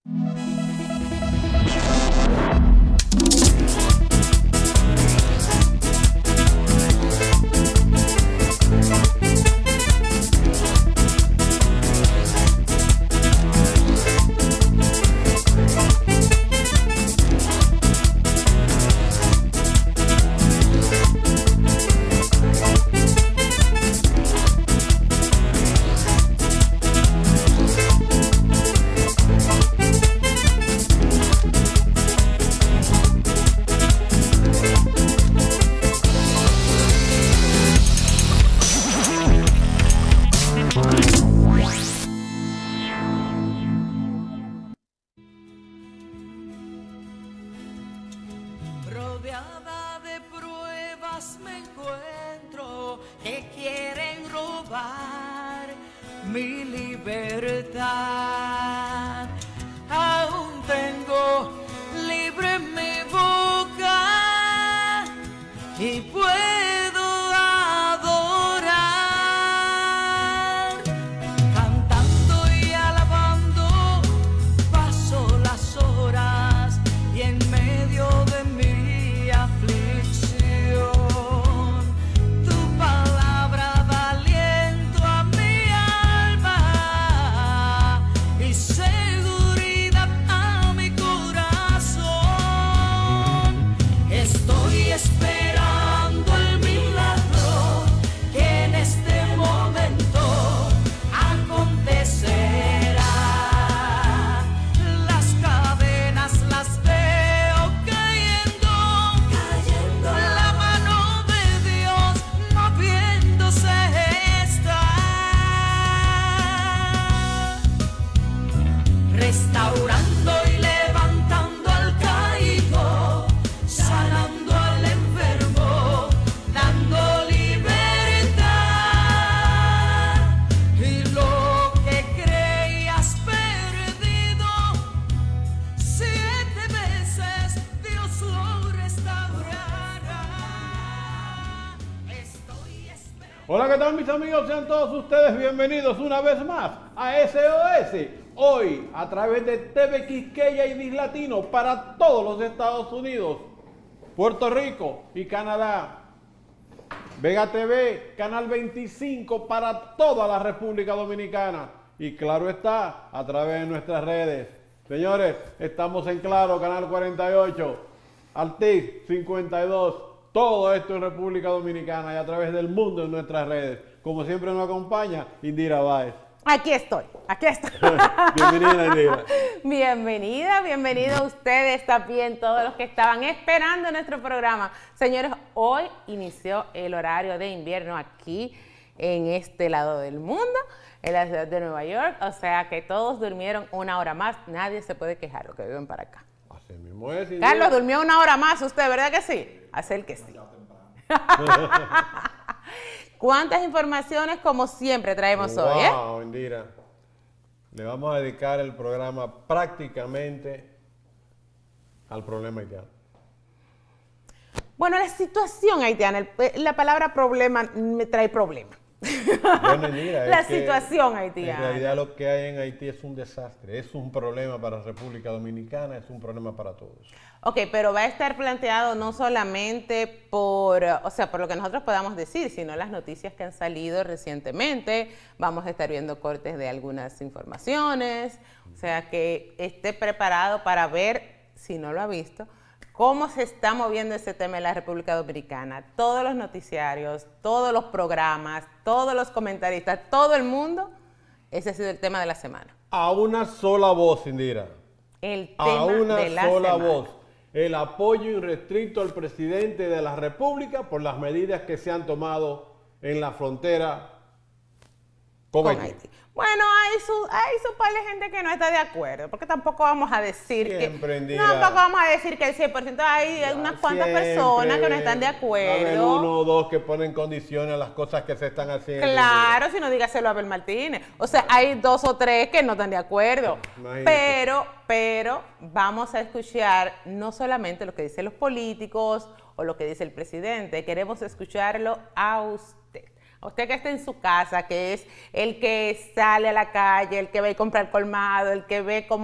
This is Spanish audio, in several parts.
Rodeada de pruebas me encuentro que quieren robar mi libertad. Aún tengo libre mi boca y puedo adorar. Cantando y alabando paso las horas y en medio de mi aflicción tu palabra da aliento a mi alma y seguridad a mi corazón. Estoy esperando el milagro que en este momento acontecerá. Las cadenas las veo cayendo, la mano de Dios moviéndose está, restaurando y levantando al caído, sanando al enfermo, dando libertad. Y lo que creías perdido, 7 veces Dios lo restaurará. Estoy esperando. Hola, ¿qué tal mis amigos? Sean todos ustedes bienvenidos una vez más a SOS. Hoy a través de TV Quisqueya y Dislatino para todos los Estados Unidos, Puerto Rico y Canadá. Vega TV, Canal 25 para toda la República Dominicana. Y claro está, a través de nuestras redes. Señores, estamos en Claro, Canal 48, Altiz 52. Todo esto en República Dominicana y a través del mundo en nuestras redes. Como siempre nos acompaña Indira Báez. Aquí estoy, aquí estoy. Bienvenida, Indira. Bienvenida, bienvenido a ustedes también, todos los que estaban esperando nuestro programa. Señores, hoy inició el horario de invierno aquí en este lado del mundo, en la ciudad de Nueva York. O sea que todos durmieron 1 hora más. Nadie se puede quejar, los que viven para acá. Así mismo es, Indira. Carlos, durmió 1 hora más usted, ¿verdad que sí? Hace el que sí. ¿Cuántas informaciones como siempre traemos hoy? Wow, Indira. Le vamos a dedicar el programa prácticamente al problema haitiano. Bueno, la situación haitiana, la palabra problema me trae problema. Bueno, Indira, La es que situación haitiana. En realidad lo que hay en Haití es un desastre, es un problema para la República Dominicana, es un problema para todos. Ok, pero va a estar planteado no solamente por lo que nosotros podamos decir, sino las noticias que han salido recientemente. Vamos a estar viendo cortes de algunas informaciones, o sea que esté preparado para ver, si no lo ha visto, cómo se está moviendo ese tema en la República Dominicana. Todos los noticiarios, todos los programas, todos los comentaristas, todo el mundo, ese ha sido el tema de la semana. A una sola voz, Indira. El tema de la A una sola semana. voz. El apoyo irrestricto al presidente de la República por las medidas que se han tomado en la frontera con Haití. Bueno, hay su par de gente que no está de acuerdo, porque tampoco vamos a decir Siempre, que... Indira. No, tampoco vamos a decir que el 100%, hay unas cuantas personas que no están de Va a haber acuerdo. 1 o 2 que ponen condiciones a las cosas que se están haciendo. Claro, si no, dígaselo a Abel Martínez. O sea, hay 2 o 3 que no están de acuerdo. Imagínate. Pero vamos a escuchar no solamente lo que dicen los políticos o lo que dice el presidente, queremos escucharlo a usted. A usted que está en su casa, que es el que sale a la calle, el que va a comprar colmado, el que ve cómo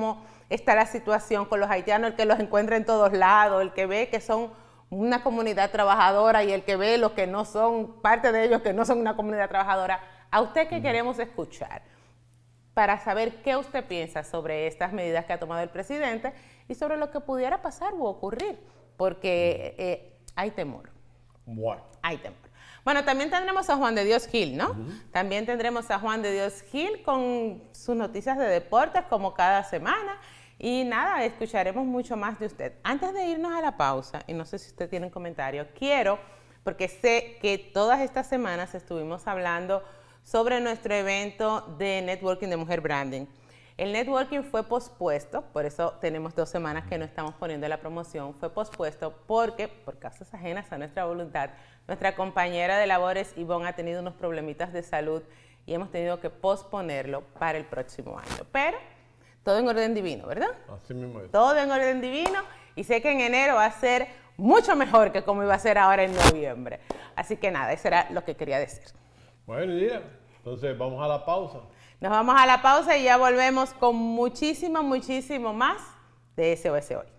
está la situación con los haitianos, el que los encuentra en todos lados, el que ve que son una comunidad trabajadora y el que ve los que no son, parte de ellos que no son una comunidad trabajadora. A usted que queremos escuchar para saber qué usted piensa sobre estas medidas que ha tomado el presidente y sobre lo que pudiera pasar u ocurrir, porque hay temor. Bueno. Hay temor. Bueno, también tendremos a Juan de Dios Gil, ¿no? También tendremos a Juan de Dios Gil con sus noticias de deportes como cada semana. Y nada, escucharemos mucho más de usted. Antes de irnos a la pausa, y no sé si usted tiene un comentario, quiero, porque sé que todas estas semanas estuvimos hablando sobre nuestro evento de networking de Mujer Branding. El networking fue pospuesto, por eso tenemos 2 semanas que no estamos poniendo la promoción, fue pospuesto porque, por causas ajenas a nuestra voluntad, nuestra compañera de labores, Ivonne, ha tenido unos problemitas de salud y hemos tenido que posponerlo para el próximo año. Pero todo en orden divino, ¿verdad? Así mismo es. Todo en orden divino, y sé que en enero va a ser mucho mejor que como iba a ser ahora en noviembre. Así que nada, eso era lo que quería decir. Bueno, Día, entonces vamos a la pausa. Nos vamos a la pausa y ya volvemos con muchísimo más de SOS Hoy.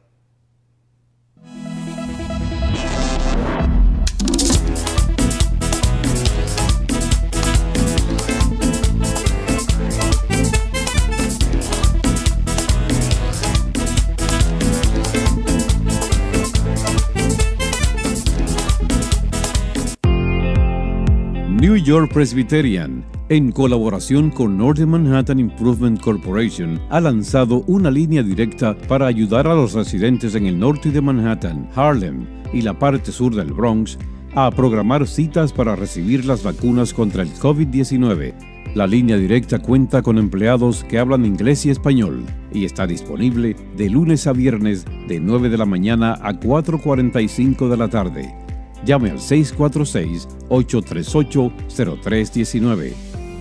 New York Presbyterian, en colaboración con Northern Manhattan Improvement Corporation, ha lanzado una línea directa para ayudar a los residentes en el norte de Manhattan, Harlem y la parte sur del Bronx a programar citas para recibir las vacunas contra el COVID-19. La línea directa cuenta con empleados que hablan inglés y español y está disponible de lunes a viernes de 9 de la mañana a 4:45 de la tarde. Llame al 646-838-0319.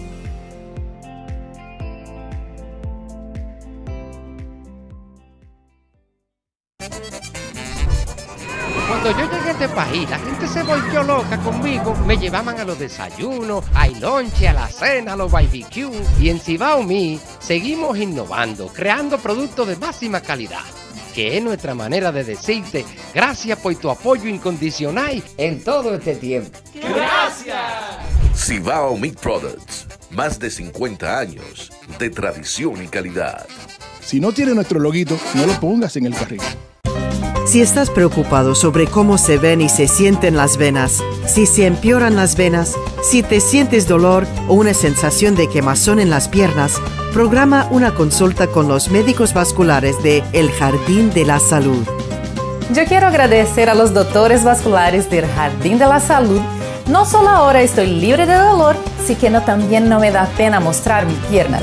Cuando yo llegué a este país, la gente se volvió loca conmigo. Me llevaban a los desayunos, al lonche, a la cena, a los barbecue. Y en Cibao Me seguimos innovando, creando productos de máxima calidad, que es nuestra manera de decirte gracias por tu apoyo incondicional en todo este tiempo. ¡Gracias! Cibao Meat Products, más de 50 años de tradición y calidad. Si no tiene nuestro loguito, no lo pongas en el carril. Si estás preocupado sobre cómo se ven y se sienten las venas, si se empeoran las venas, si te sientes dolor o una sensación de quemazón en las piernas, programa una consulta con los médicos vasculares de El Jardín de la Salud. Yo quiero agradecer a los doctores vasculares del Jardín de la Salud. No solo ahora estoy libre de dolor, sino también no me da pena mostrar mis piernas.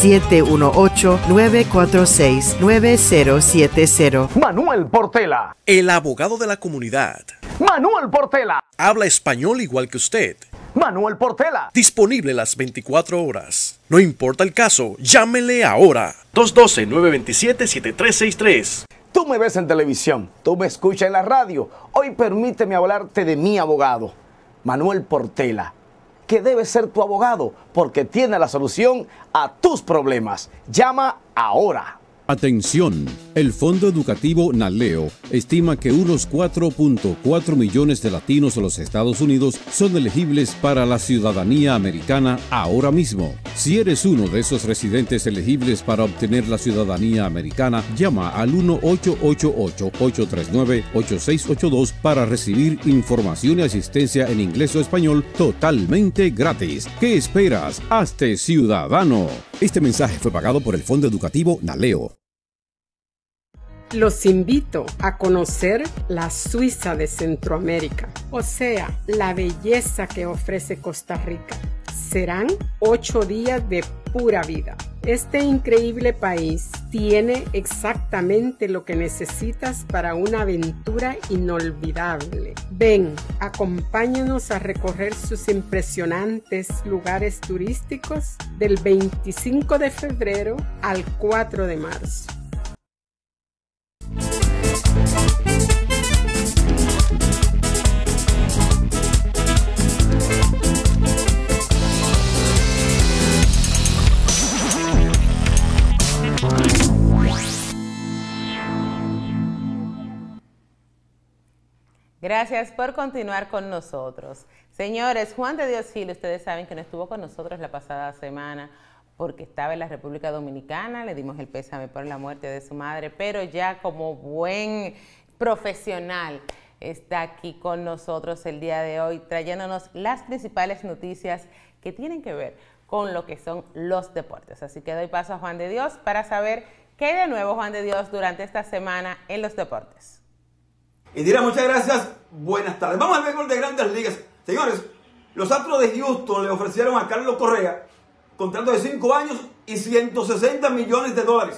718-946-9070. Manuel Portela, el abogado de la comunidad. Manuel Portela, habla español igual que usted. Manuel Portela, disponible las 24 horas. No importa el caso, llámele ahora. 212-927-7363. Tú me ves en televisión, tú me escuchas en la radio. Hoy permíteme hablarte de mi abogado, Manuel Portela, que debe ser tu abogado porque tiene la solución a tus problemas. Llama ahora. Atención, el Fondo Educativo NALEO estima que unos 4.4 millones de latinos de los Estados Unidos son elegibles para la ciudadanía americana ahora mismo. Si eres uno de esos residentes elegibles para obtener la ciudadanía americana, llama al 1-888-839-8682 para recibir información y asistencia en inglés o español totalmente gratis. ¿Qué esperas? Hazte ciudadano. Este mensaje fue pagado por el Fondo Educativo NALEO. Los invito a conocer la Suiza de Centroamérica, o sea, la belleza que ofrece Costa Rica. Serán 8 días de pura vida. Este increíble país tiene exactamente lo que necesitas para una aventura inolvidable. Ven, acompáñanos a recorrer sus impresionantes lugares turísticos del 25 de febrero al 4 de marzo. Gracias por continuar con nosotros. Señores, Juan de Dios Gil, ustedes saben que no estuvo con nosotros la pasada semana porque estaba en la República Dominicana, le dimos el pésame por la muerte de su madre, pero ya como buen profesional está aquí con nosotros el día de hoy trayéndonos las principales noticias que tienen que ver con lo que son los deportes. Así que doy paso a Juan de Dios para saber qué hay de nuevo, Juan de Dios, durante esta semana en los deportes. Indira, muchas gracias. Buenas tardes. Vamos al béisbol de Grandes Ligas. Señores, los Astros de Houston le ofrecieron a Carlos Correa contrato de 5 años y $160 millones.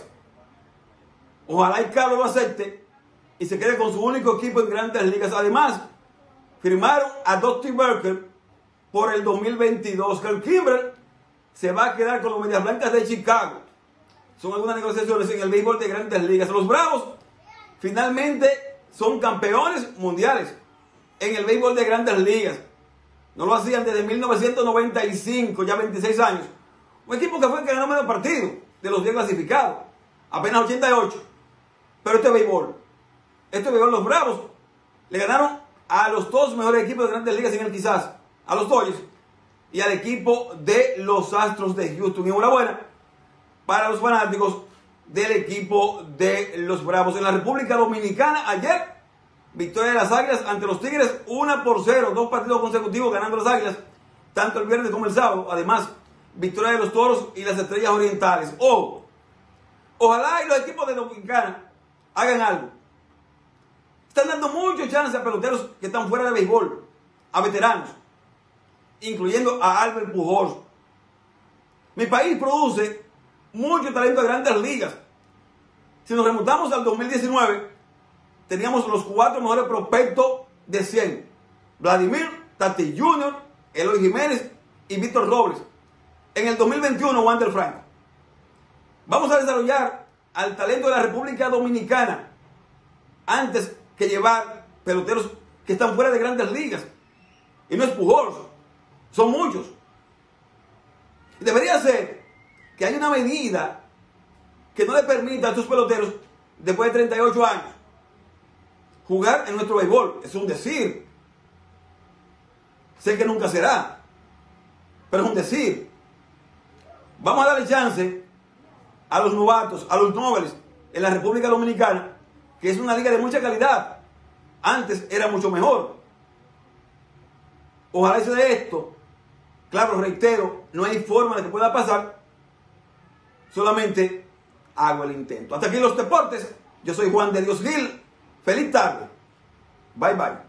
Ojalá y Carlos lo acepte y se quede con su único equipo en Grandes Ligas. Además, firmaron a Dusty Baker por el 2022. Kyle Kimbrel se va a quedar con los Medias Blancas de Chicago. Son algunas negociaciones en el béisbol de Grandes Ligas. Los Bravos finalmente son campeones mundiales en el béisbol de Grandes Ligas. No lo hacían desde 1995, ya 26 años. Un equipo que fue el que ganó menos partidos de los 10 clasificados, apenas 88. Pero este béisbol, los Bravos le ganaron a los dos mejores equipos de Grandes Ligas en el quizás, a los Dodgers y al equipo de los Astros de Houston. Y enhorabuena para los fanáticos del equipo de los Bravos. En la República Dominicana, ayer, victoria de las Águilas ante los Tigres, 1-0, 2 partidos consecutivos ganando las Águilas, tanto el viernes como el sábado. Además, victoria de los Toros y las Estrellas Orientales. Ojalá y los equipos de Dominicana hagan algo. Están dando mucho chance a peloteros que están fuera de béisbol, a veteranos, incluyendo a Albert Pujols. Mi país produce mucho talento de Grandes Ligas. Si nos remontamos al 2019, teníamos los 4 mejores prospectos de 100. Vladimir, Tati Jr., Eloy Jiménez y Víctor Robles. En el 2021, Wander Franco. Vamos a desarrollar al talento de la República Dominicana antes que llevar peloteros que están fuera de Grandes Ligas. Y no es Pujols, son muchos. Debería ser que haya una medida que no le permita a estos peloteros, después de 38 años, jugar en nuestro béisbol. Es un decir. Sé que nunca será, pero es un decir. Vamos a darle chance a los novatos, a los nobles en la República Dominicana, que es una liga de mucha calidad. Antes era mucho mejor. Ojalá se dé esto. Claro, reitero, no hay forma de que pueda pasar. Solamente hago el intento. Hasta aquí los deportes. Yo soy Juan de Dios Gil. Feliz tarde. Bye bye.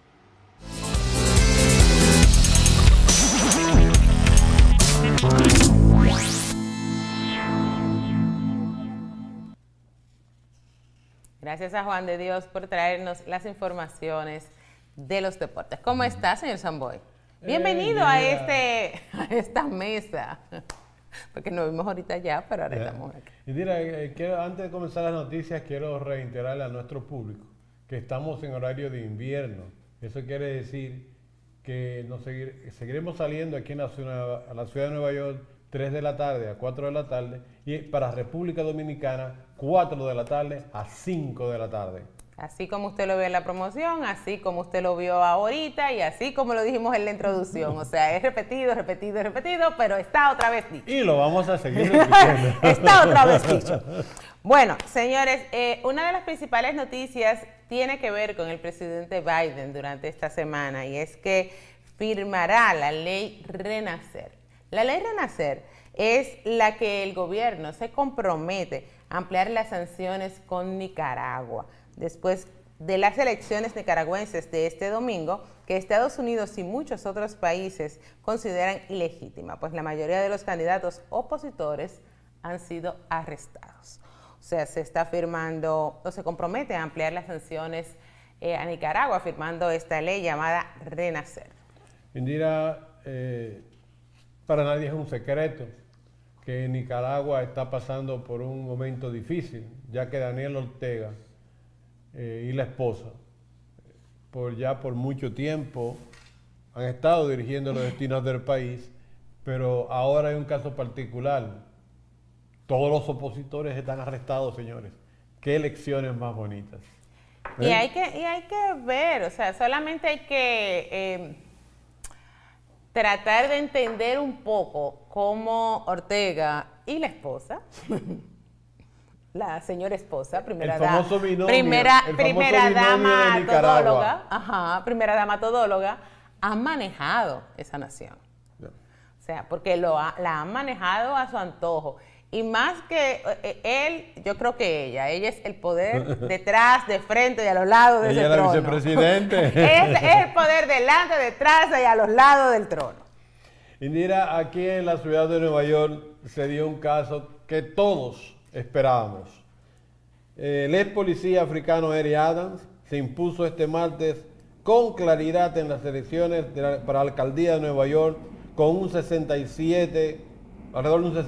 Gracias a Juan de Dios por traernos las informaciones de los deportes. ¿Cómo está, señor Samboy? Bienvenido a esta mesa. Porque nos vimos ahorita ya, pero ahora estamos aquí. Y mira, antes de comenzar las noticias, quiero reiterarle a nuestro público que estamos en horario de invierno. Eso quiere decir que seguiremos saliendo aquí a la ciudad de Nueva York 3 de la tarde a 4 de la tarde y para República Dominicana 4 de la tarde a 5 de la tarde. Así como usted lo vio en la promoción, así como usted lo vio ahorita y así como lo dijimos en la introducción. O sea, es repetido, pero está otra vez dicho. Y lo vamos a seguir repitiendo. Está otra vez dicho. Bueno, señores, una de las principales noticias tiene que ver con el presidente Biden durante esta semana y es que firmará la ley Renacer. La ley Renacer es la que el gobierno se compromete a ampliar las sanciones con Nicaragua después de las elecciones nicaragüenses de este domingo, que Estados Unidos y muchos otros países consideran ilegítima, pues la mayoría de los candidatos opositores han sido arrestados. O sea, se está firmando, o se compromete a ampliar las sanciones a Nicaragua, firmando esta ley llamada Renacer. Indira, para nadie es un secreto que Nicaragua está pasando por un momento difícil, ya que Daniel Ortega y la esposa, por mucho tiempo, han estado dirigiendo los destinos del país, pero ahora hay un caso particular. Todos los opositores están arrestados, señores. Qué elecciones más bonitas. Y hay que ver, o sea, solamente hay que tratar de entender un poco cómo Ortega y la esposa, la señora esposa, primera dama todóloga, han manejado esa nación. O sea, porque la han manejado a su antojo. Y más que él, yo creo que ella es el poder detrás, de frente y a los lados de ese trono. Ella es la vicepresidente. Es el poder delante, detrás y a los lados del trono. Y mira, aquí en la ciudad de Nueva York se dio un caso que todos esperábamos. El ex policía africano Eric Adams se impuso este martes con claridad en las elecciones para la alcaldía de Nueva York con un 67, alrededor de un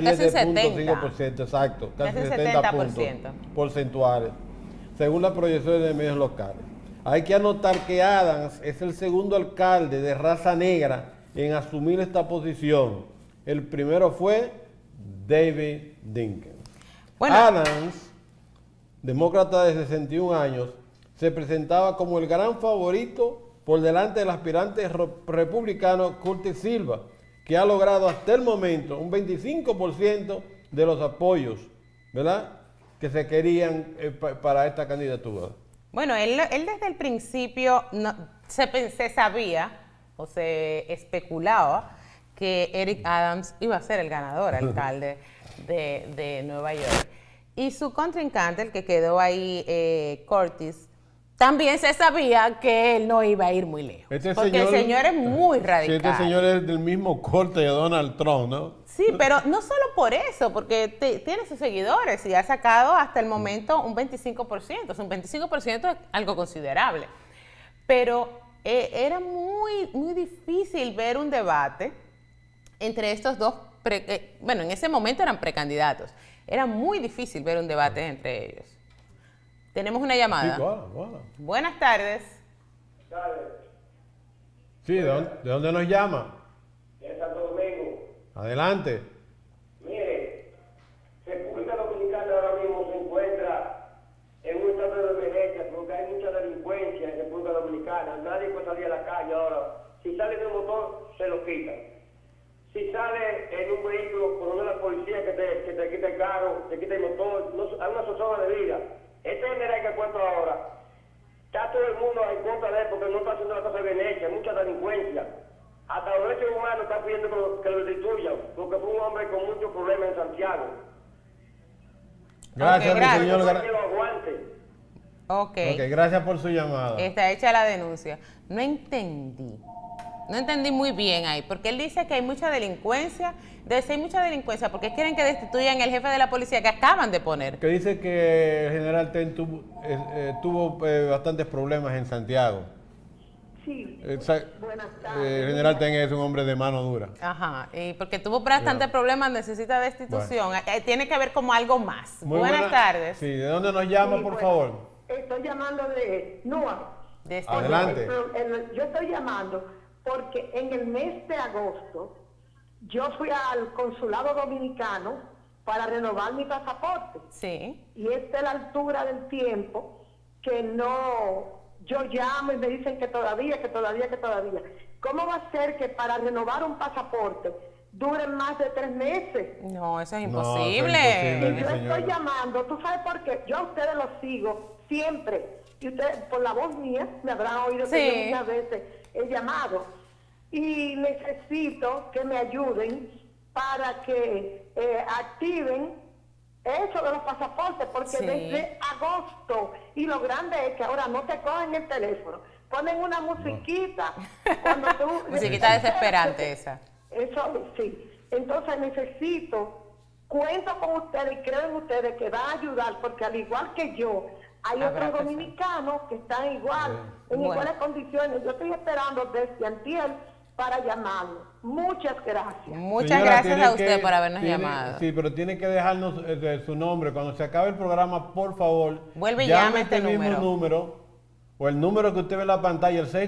67.5%, exacto, casi 70 puntos porcentuales, según las proyecciones de medios locales. Hay que anotar que Adams es el segundo alcalde de raza negra en asumir esta posición. El primero fue David Dinkins. Bueno, Adams, demócrata de 61 años, se presentaba como el gran favorito por delante del aspirante republicano Curtis Silva, que ha logrado hasta el momento un 25% de los apoyos, ¿verdad?, que se querían para esta candidatura. Bueno, él desde el principio se sabía o se especulaba que Eric Adams iba a ser el ganador alcalde de Nueva York. Y su contrincante, el que quedó ahí, Curtis, también se sabía que él no iba a ir muy lejos. Porque el señor es muy radical. Este señor es del mismo corte de Donald Trump, ¿no? Sí, pero no solo por eso, porque tiene sus seguidores y ha sacado hasta el momento un 25%. O sea, un 25% es algo considerable. Pero era muy difícil ver un debate entre estos dos, bueno, en ese momento eran precandidatos. Era muy difícil ver un debate entre ellos. Tenemos una llamada. Sí, claro. Buenas tardes. Sí, ¿de dónde nos llama? De Santo Domingo. Adelante. Mire, República Dominicana ahora mismo se encuentra en un estado de emergencia porque hay mucha delincuencia en República Dominicana. Nadie puede salir a la calle ahora. Si sale de un motor, se lo quitan. Si sale en un vehículo con una policía que te quita el carro, te quita el motor, hay una zozobra de vida. Este general que puesto ahora, está todo el mundo en contra de él porque no está haciendo las cosas bien hechas, mucha delincuencia. Hasta los derechos humanos están pidiendo que lo destituyan, porque fue un hombre con muchos problemas en Santiago. Gracias, mi señor. Que lo aguante. Ok, gracias por su llamada. Está hecha la denuncia. No entendí muy bien ahí, porque él dice que hay mucha delincuencia. Debe ser mucha delincuencia, porque quieren que destituyan al jefe de la policía que acaban de poner. Que dice que el general Ten tuvo bastantes problemas en Santiago. Sí. Buenas tardes. El general Ten es un hombre de mano dura. Ajá, y porque tuvo bastantes problemas, necesita destitución. Bueno. Tiene que ver como algo más. Buenas tardes. Sí, ¿de dónde nos llama, por favor? Estoy llamando de NUA. Adelante. Yo estoy llamando porque en el mes de agosto yo fui al consulado dominicano para renovar mi pasaporte. Sí. Y esta es la altura del tiempo que yo llamo y me dicen que todavía. ¿Cómo va a ser que para renovar un pasaporte duren más de 3 meses? No, eso es imposible. Y yo estoy llamando, ¿tú sabes por qué? Yo a ustedes los sigo siempre. Y ustedes, por la voz mía, me habrán oído que yo muchas veces he llamado. Y necesito que me ayuden para que activen eso de los pasaportes, porque desde agosto, y lo grande es que ahora no te cogen el teléfono, ponen una musiquita. Cuando tú, musiquita desesperante esa. Eso sí. Entonces cuento con ustedes y creo en ustedes que van a ayudar, porque al igual que yo, hay otros dominicanos que están igual, en iguales condiciones. Yo estoy esperando desde antier para llamarlo. Muchas gracias. Muchas gracias a usted por habernos llamado. Sí, pero tiene que dejarnos su nombre. Cuando se acabe el programa, por favor, vuelve y llame este mismo número, o el número que usted ve en la pantalla, el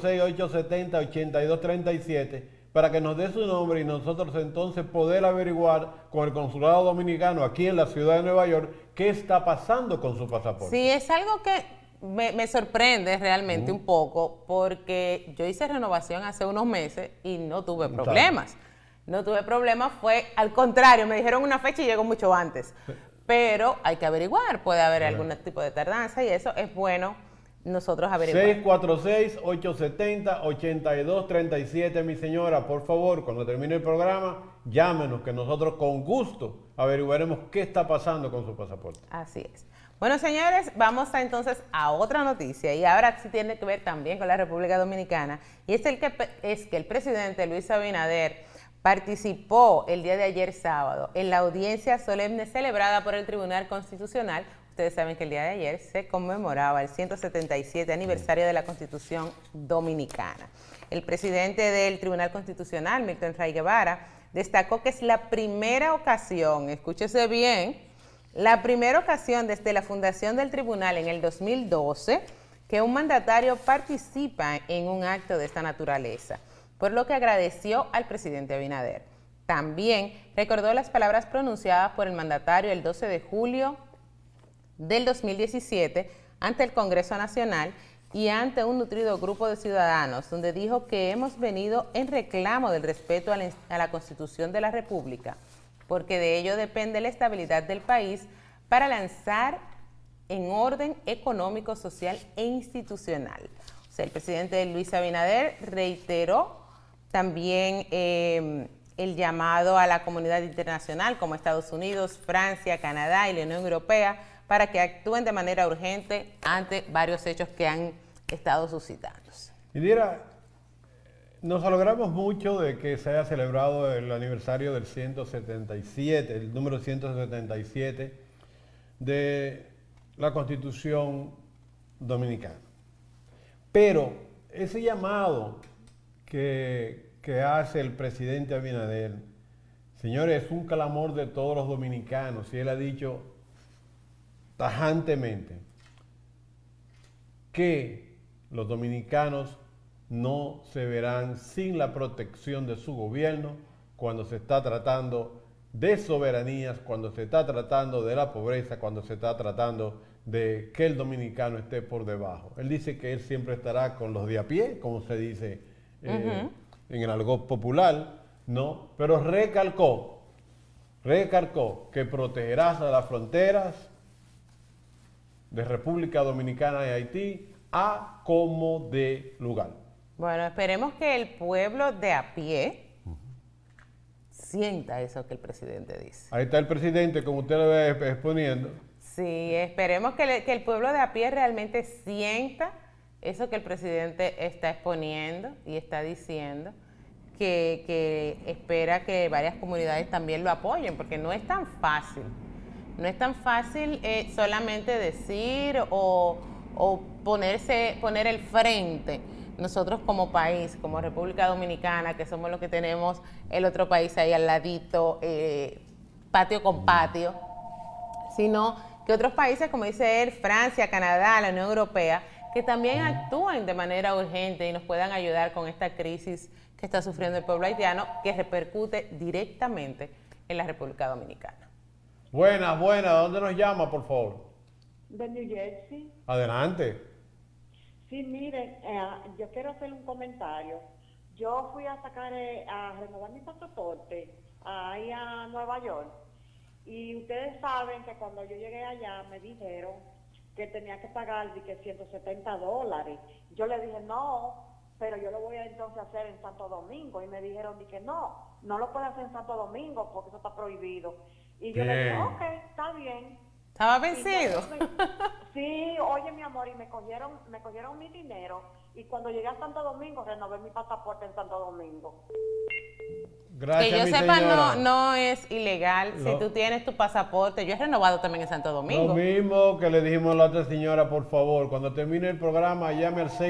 646-870-8237, para que nos dé su nombre y nosotros entonces poder averiguar con el consulado dominicano aquí en la ciudad de Nueva York qué está pasando con su pasaporte. Sí, es algo que me sorprende realmente un poco porque yo hice renovación hace unos meses y no tuve problemas. No tuve problemas, fue al contrario, me dijeron una fecha y llegó mucho antes. Pero hay que averiguar, puede haber algún tipo de tardanza y eso es bueno nosotros averiguar. 646-870-8237, mi señora, por favor, cuando termine el programa, llámenos que nosotros con gusto averiguaremos qué está pasando con su pasaporte. Así es. Bueno, señores, vamos entonces a otra noticia y ahora sí tiene que ver también con la República Dominicana y es que el presidente Luis Abinader participó el día de ayer sábado en la audiencia solemne celebrada por el Tribunal Constitucional. Ustedes saben que el día de ayer se conmemoraba el 177 aniversario de la Constitución Dominicana. El presidente del Tribunal Constitucional, Milton Ray Guevara, destacó que es la primera ocasión, escúchese bien, la primera ocasión desde la fundación del tribunal en el 2012 que un mandatario participa en un acto de esta naturaleza, por lo que agradeció al presidente Abinader. También recordó las palabras pronunciadas por el mandatario el 12 de julio del 2017 ante el Congreso Nacional y ante un nutrido grupo de ciudadanos, donde dijo que hemos venido en reclamo del respeto a la Constitución de la República, porque de ello depende la estabilidad del país para lanzar en orden económico, social e institucional. O sea, el presidente Luis Abinader reiteró también el llamado a la comunidad internacional como Estados Unidos, Francia, Canadá y la Unión Europea para que actúen de manera urgente ante varios hechos que han estado suscitándose. Indira, nos alegramos mucho de que se haya celebrado el aniversario del 177, el número 177 de la Constitución Dominicana. Pero ese llamado que hace el presidente Abinader, señores, es un clamor de todos los dominicanos, y él ha dicho tajantemente que los dominicanos no se verán sin la protección de su gobierno cuando se está tratando de soberanías, cuando se está tratando de la pobreza, cuando se está tratando de que el dominicano esté por debajo. Él dice que él siempre estará con los de a pie, como se dice en el argot popular, ¿no? Pero recalcó que protegerá a las fronteras de República Dominicana y Haití a como de lugar. Bueno, esperemos que el pueblo de a pie sienta eso que el presidente dice. Ahí está el presidente, como usted lo ve exponiendo. Sí, esperemos que el pueblo de a pie realmente sienta eso que el presidente está exponiendo y está diciendo, que espera que varias comunidades también lo apoyen, porque no es tan fácil. No es tan fácil solamente decir o poner el frente. Nosotros como país, como República Dominicana, que somos los que tenemos el otro país ahí al ladito, patio con patio, sino que otros países, como dice él, Francia, Canadá, la Unión Europea, que también actúen de manera urgente y nos puedan ayudar con esta crisis que está sufriendo el pueblo haitiano, que repercute directamente en la República Dominicana. Buenas, ¿dónde nos llama, por favor? De New Jersey. Adelante. Sí, miren, yo quiero hacer un comentario. Yo fui a renovar mi pasaporte ahí a Nueva York, y ustedes saben que cuando yo llegué allá me dijeron que tenía que pagar de que $170. Yo le dije no, pero yo lo voy a entonces hacer en Santo Domingo, y me dijeron de que no lo puede hacer en Santo Domingo porque eso está prohibido. Y yo le dije, ok, está bien. ¿Estaba vencido? Sí, oye mi amor, y me cogieron mi dinero, y cuando llegué a Santo Domingo renové mi pasaporte en Santo Domingo. Gracias, que yo mi sepa, señora. no es ilegal. No. Si tú tienes tu pasaporte, yo he renovado también en Santo Domingo. Lo mismo que le dijimos a la otra señora, por favor, cuando termine el programa, llame al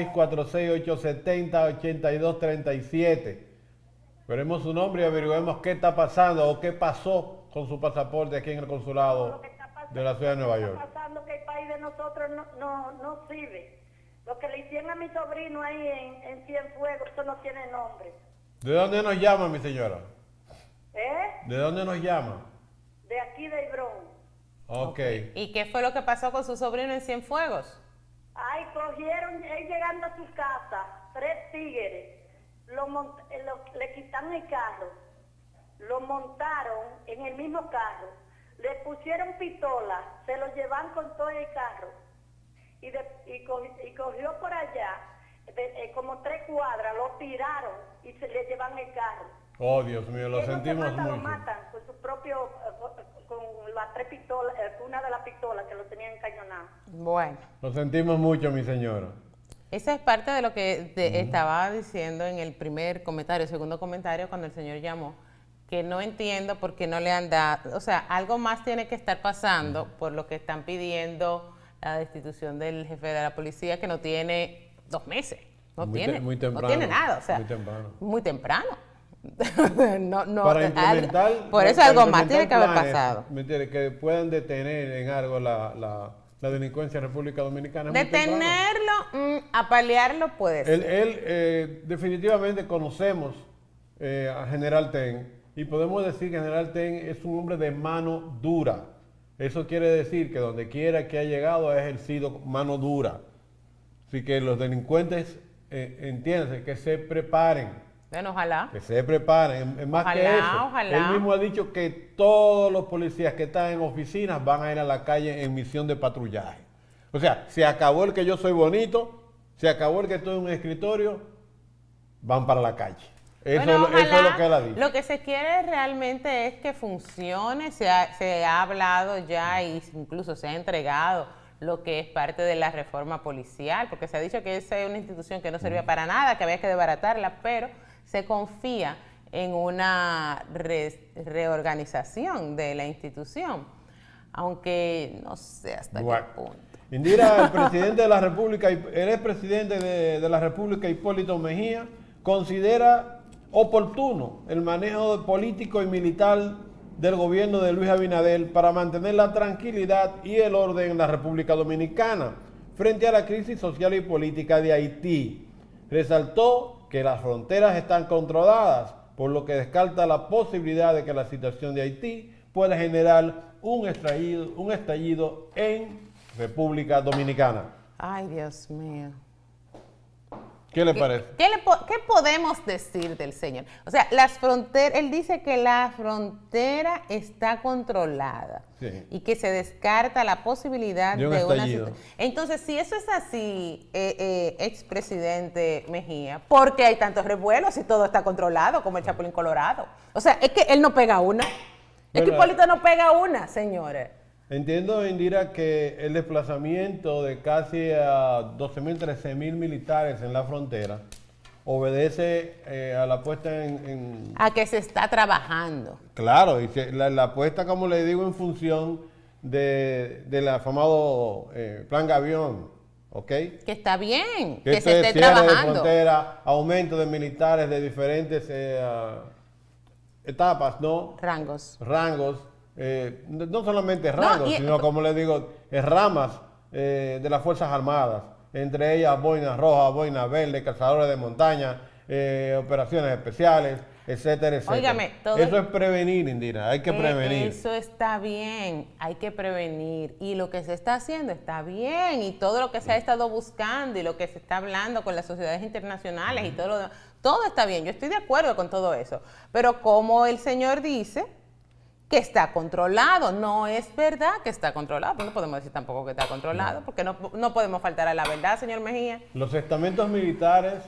646-870-8237. Veremos su nombre y averiguemos qué está pasando o qué pasó con su pasaporte aquí en el consulado de la ciudad de Nueva York. Está pasando que el país de nosotros no sirve. Lo que le hicieron a mi sobrino ahí en Cienfuegos, eso no tiene nombre. ¿De dónde nos llama, mi señora? ¿Eh? ¿De dónde nos llama? De aquí de Hebrón. Ok. ¿Y qué fue lo que pasó con su sobrino en Cienfuegos? Ay, cogieron, él llegando a su casa, 3 tigres, le quitaron el carro, lo montaron en el mismo carro, le pusieron pistola, se lo llevan con todo el carro y cogió por allá, como 3 cuadras, lo tiraron y se le llevan el carro. Oh, Dios mío, lo sentimos mucho. Lo matan con su propio, con las 3 pistolas, una de las pistolas que lo tenían encañonado. Bueno. Lo sentimos mucho, mi señora. Esa es parte de lo que estaba diciendo en el primer comentario, segundo comentario, cuando el señor llamó, que no entiendo por qué no le han dado, o sea, algo más tiene que estar pasando por lo que están pidiendo la destitución del jefe de la policía, que no tiene 2 meses, no tiene nada, o sea, muy temprano. Para implementar, por eso algo más tiene que haber pasado. Que puedan detener en algo la delincuencia en República Dominicana. Detenerlo, apalearlo puede ser. Definitivamente conocemos a General Ten y podemos decir que General Ten es un hombre de mano dura. Eso quiere decir que donde quiera que ha llegado ha ejercido mano dura. Así que los delincuentes, entiéndanse, que se preparen. Bueno, ojalá. Que se preparen. Más que eso, ojalá. Él mismo ha dicho que todos los policías que están en oficinas van a ir a la calle en misión de patrullaje. O sea, se acabó el que yo soy bonito, se acabó el que estoy en un escritorio, van para la calle. Eso es lo que él ha dicho. Lo que se quiere realmente es que funcione. Se ha hablado ya e incluso se ha entregado lo que es parte de la reforma policial, porque se ha dicho que esa es una institución que no servía para nada, que había que desbaratarla, pero se confía en una reorganización de la institución, aunque no sé hasta qué punto. Indira, el presidente de la República, el expresidente de la República, Hipólito Mejía, considera oportuno el manejo político y militar del gobierno de Luis Abinader para mantener la tranquilidad y el orden en la República Dominicana frente a la crisis social y política de Haití. Resaltó que las fronteras están controladas, por lo que descarta la posibilidad de que la situación de Haití pueda generar un estallido en República Dominicana. Ay, Dios mío. ¿Qué le parece? ¿Qué podemos decir del señor? O sea, las fronteras, él dice que la frontera está controlada y que se descarta la posibilidad de una situación. Entonces, si eso es así, expresidente Mejía, ¿por qué hay tantos revuelos si todo está controlado como el Chapulín Colorado? O sea, es que él no pega una. Es que Hipólito no pega una, señores. Entiendo, Indira, que el desplazamiento de casi a 12.000, 13.000 militares en la frontera obedece a la puesta en... A que se está trabajando. Claro, y la puesta, como le digo, en función del afamado Plan Gavión, ¿ok? Que está bien, que se esté trabajando. De frontera, aumento de militares de diferentes etapas, ¿no? Rangos. No solamente rangos, sino, como le digo, ramas de las Fuerzas Armadas, entre ellas boinas rojas, boinas verdes, cazadores de montaña, operaciones especiales, etcétera, etcétera. Óigame, eso es prevenir, Indira, hay que prevenir. Eso está bien, hay que prevenir, y lo que se está haciendo está bien, y todo lo que se ha estado buscando y lo que se está hablando con las sociedades internacionales y todo lo demás, todo está bien, yo estoy de acuerdo con todo eso, pero como el señor dice que está controlado, no es verdad que está controlado, pues no podemos decir tampoco que está controlado, porque no podemos faltar a la verdad, señor Mejía. Los estamentos militares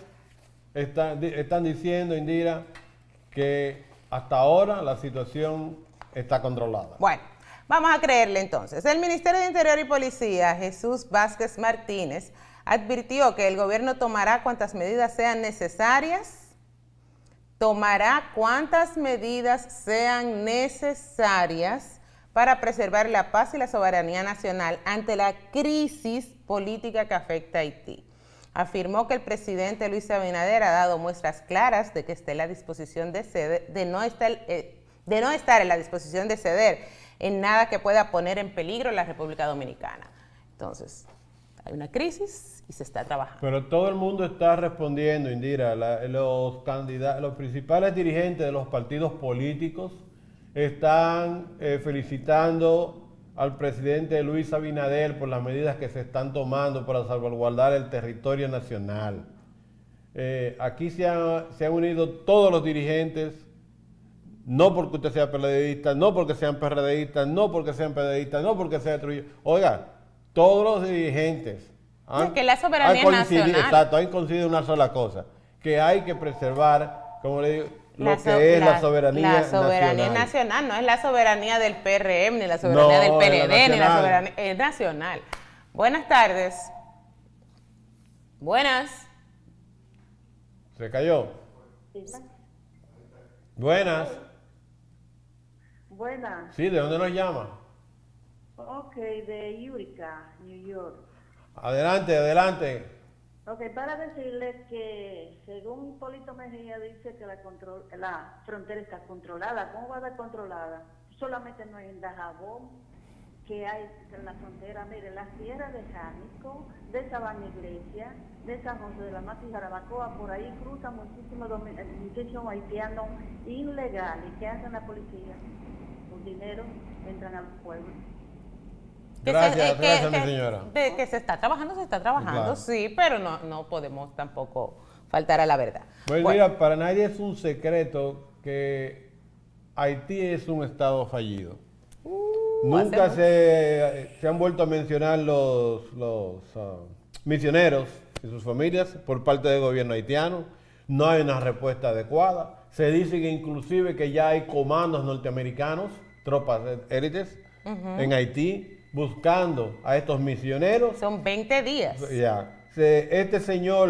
están diciendo, Indira, que hasta ahora la situación está controlada. Bueno, vamos a creerle entonces. El Ministerio de Interior y Policía, Jesús Vázquez Martínez, advirtió que el gobierno tomará cuantas medidas sean necesarias para preservar la paz y la soberanía nacional ante la crisis política que afecta a Haití. Afirmó que el presidente Luis Abinader ha dado muestras claras de que está en la disposición de no estar en la disposición de ceder en nada que pueda poner en peligro la República Dominicana. Entonces, hay una crisis y se está trabajando. Pero todo el mundo está respondiendo, Indira. Los principales dirigentes de los partidos políticos están felicitando al presidente Luis Abinader por las medidas que se están tomando para salvaguardar el territorio nacional. Aquí se han unido todos los dirigentes, no porque usted sea PLDista, no porque sean PRDistas, no porque sean PDistas, no porque sea Trujillo. Oiga, todos los dirigentes que la soberanía nacional. Exacto, han coincidido una sola cosa, que hay que preservar, como le digo, lo que es la soberanía nacional. La soberanía nacional, no es la soberanía del PRM, ni la soberanía del PLD, ni la soberanía, es nacional. Buenas tardes. Buenas. ¿Se cayó? Buenas. Buenas. Sí, ¿de dónde nos llama? Ok, de Utica, New York. Adelante, adelante. Ok, para decirles que según Hipólito Mejía dice que la frontera está controlada. ¿Cómo va a estar controlada? Solamente no hay en Dajabón, que hay en la frontera. Mire, las tierras de Jánico, de Sabana Iglesia, de San José de la Mata y Jarabacoa, por ahí cruzan muchísimos haitianos ilegales. ¿Qué hacen la policía? Con dinero entran a los pueblos. Gracias, mi señora. De que se está trabajando, claro. Sí, pero no podemos tampoco faltar a la verdad. Bueno, mira, para nadie es un secreto que Haití es un estado fallido. Nunca se han vuelto a mencionar los misioneros y sus familias por parte del gobierno haitiano. No hay una respuesta adecuada. Se dice que inclusive que ya hay comandos norteamericanos, tropas élites, en Haití, buscando a estos misioneros. Son 20 días. Ya. Este señor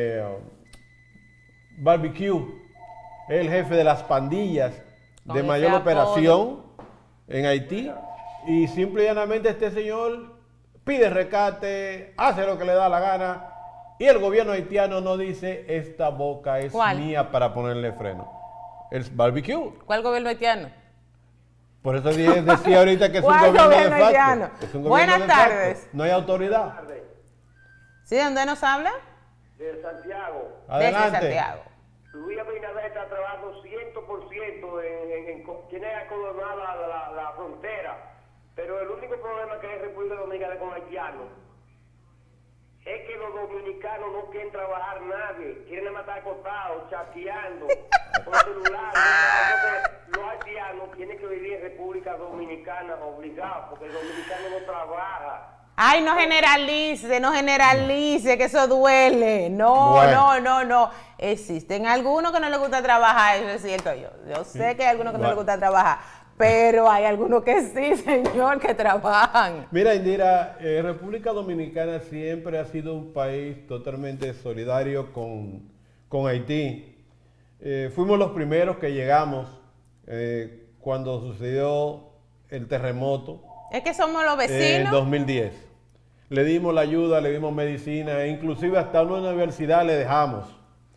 Barbecue es el jefe de las pandillas de mayor operación en Haití. Y simple y llanamente este señor pide rescate, hace lo que le da la gana. Y el gobierno haitiano no dice, esta boca es mía para ponerle freno. El Barbecue. ¿Cuál gobierno haitiano? Por eso decía ahorita que es un gobierno de facto. Buenas tardes. No hay autoridad. ¿Sí? ¿De dónde nos habla? De Santiago. Adelante. Desde Santiago. Luis Abinader está trabajando 100% en tiene acordonada la frontera. Pero el único problema que hay en República Dominicana con haitianos es que los dominicanos no quieren trabajar nadie, quieren matar acostados, chateando, con celulares. Los haitianos tienen que vivir en República Dominicana obligados, porque el dominicano no trabaja. Ay, no generalice, que eso duele. No. Existen algunos que no les gusta trabajar, eso es cierto. Yo sé que hay algunos que no les gusta trabajar, pero hay algunos que sí, señor, que trabajan. Mira, Indira, República Dominicana siempre ha sido un país totalmente solidario con Haití. Fuimos los primeros que llegamos cuando sucedió el terremoto. Es que somos los vecinos. En 2010. Le dimos la ayuda, le dimos medicina, e inclusive hasta una universidad le dejamos.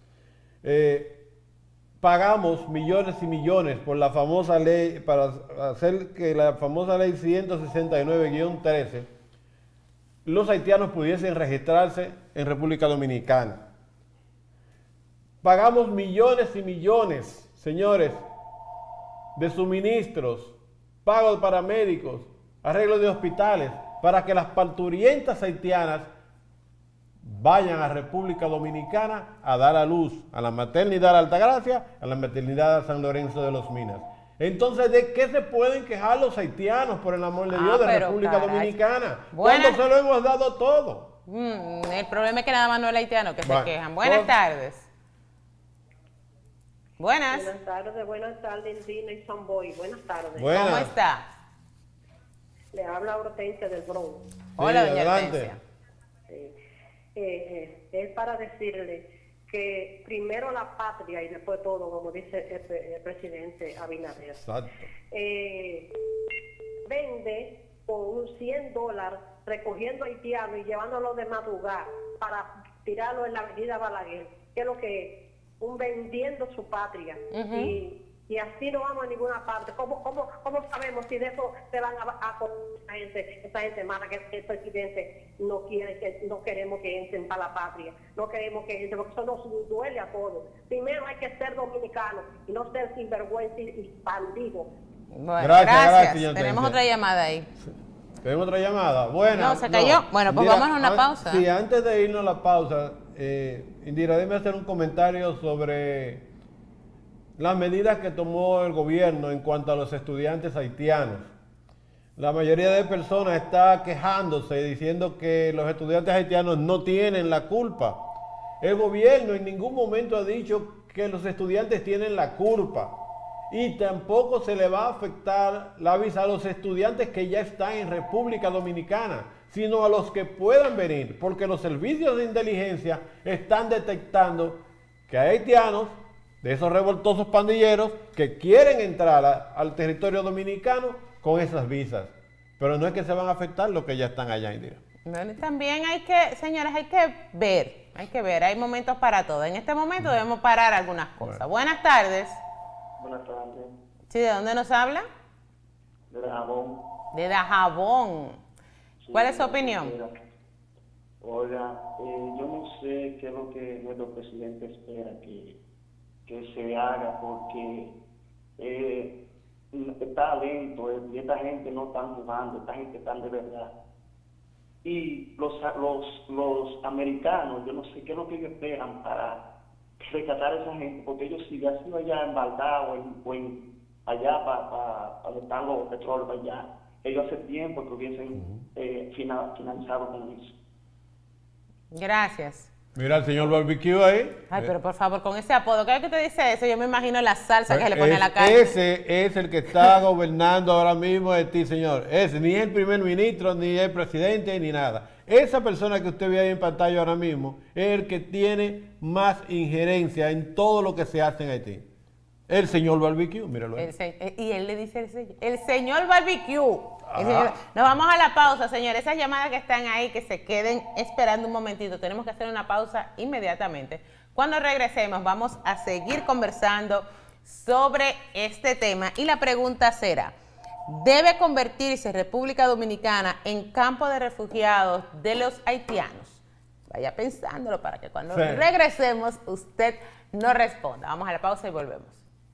Pagamos millones y millones por la famosa ley, para hacer que la famosa ley 169-13, los haitianos pudiesen registrarse en República Dominicana. Pagamos millones y millones, señores, de suministros, pagos para médicos, arreglos de hospitales, para que las parturientas haitianas vayan a República Dominicana a dar a luz a la maternidad Altagracia, a la maternidad San Lorenzo de los Minas. Entonces, ¿de qué se pueden quejar los haitianos, por el amor de Dios, de República Dominicana? Cuando se lo hemos dado todo. El problema es que nada más no es el haitiano que se quejan. Buenas tardes. Buenas. Buenas tardes, Dina y Samboy. Buenas tardes. ¿Cómo está? Le habla Hortensia del Bronx. Hola, doña Hortensia. Es para decirle que primero la patria y después todo, como dice el presidente Abinader. Exacto. Vende con $100 recogiendo haitianos y llevándolo de madrugada para tirarlo en la avenida Balaguer, que es lo que es, vendiendo su patria. Y así no vamos a ninguna parte. ¿Cómo sabemos si de eso se van a esa gente mala que el presidente no queremos que entren para la patria? No queremos que entren, porque eso nos duele a todos. Primero hay que ser dominicano y no ser sinvergüenza y bandido. Bueno, gracias. Tenemos otra llamada ahí. ¿Tenemos otra llamada? Buena. No, se cayó. Bueno, pues Indira, vamos a una pausa. Sí, antes de irnos a la pausa, Indira, déjame hacer un comentario sobre las medidas que tomó el gobierno en cuanto a los estudiantes haitianos. La mayoría de personas está quejándose, diciendo que los estudiantes haitianos no tienen la culpa. El gobierno en ningún momento ha dicho que los estudiantes tienen la culpa. Y tampoco se le va a afectar la visa a los estudiantes que ya están en República Dominicana, sino a los que puedan venir, porque los servicios de inteligencia están detectando que hay haitianos, de esos revoltosos pandilleros, que quieren entrar al territorio dominicano con esas visas. Pero no es que se van a afectar los que ya están allá, Indira. Bueno, también hay que, señores, hay que ver, hay momentos para todo. En este momento debemos parar algunas cosas. Bueno. Buenas tardes. Buenas tardes. Sí, ¿de dónde nos habla? De Dajabón. De Dajabón. Sí, ¿Cuál es su opinión? Oiga, yo no sé qué es lo que nuestro presidente espera que se haga, porque está lento y esta gente no está jugando, esta gente está de verdad. Y los americanos, yo no sé qué es lo que ellos esperan para rescatar a esa gente, porque ellos si han sido allá en Baldao o allá para donde están los petróleos allá, ellos hace tiempo que hubiesen finalizado con eso. Gracias. Mira al señor Barbecue ahí. Ay, pero por favor, con ese apodo, ¿qué es que te dice eso? Yo me imagino la salsa que le pone a la carne. Ese es el que está gobernando ahora mismo de ti, señor. Ese, ni es el primer ministro, ni el presidente, ni nada. Esa persona que usted ve ahí en pantalla ahora mismo es el que tiene más injerencia en todo lo que se hace en Haití. El señor Barbecue, míralo ahí. Y él le dice el señor Barbecue. Nos vamos a la pausa, señores. Esas llamadas que están ahí, que se queden esperando un momentito. Tenemos que hacer una pausa inmediatamente. Cuando regresemos, vamos a seguir conversando sobre este tema. Y la pregunta será, ¿debe convertirse República Dominicana en campo de refugiados de los haitianos? Vaya pensándolo para que cuando regresemos usted no responda. Vamos a la pausa y volvemos.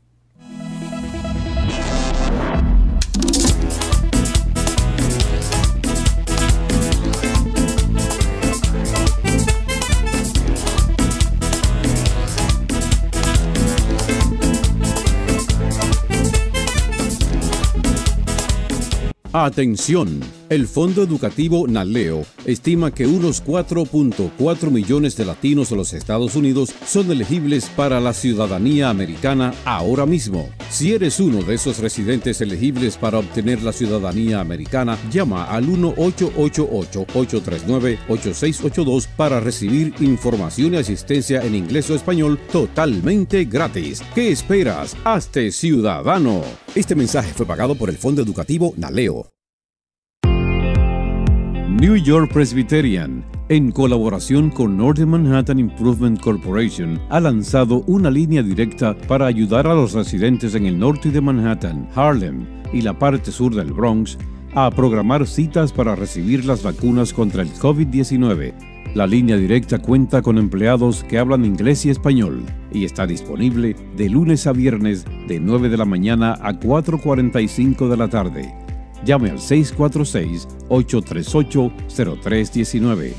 Atención, el Fondo Educativo NALEO estima que unos 4.4 millones de latinos de los Estados Unidos son elegibles para la ciudadanía americana ahora mismo. Si eres uno de esos residentes elegibles para obtener la ciudadanía americana, llama al 1-888-839-8682 para recibir información y asistencia en inglés o español totalmente gratis. ¿Qué esperas? Hazte ciudadano. Este mensaje fue pagado por el Fondo Educativo NALEO. New York Presbyterian, en colaboración con Northern Manhattan Improvement Corporation, ha lanzado una línea directa para ayudar a los residentes en el norte de Manhattan, Harlem y la parte sur del Bronx a programar citas para recibir las vacunas contra el COVID-19. La línea directa cuenta con empleados que hablan inglés y español y está disponible de lunes a viernes de 9 de la mañana a 4:45 de la tarde. Llame al 646-838-0319.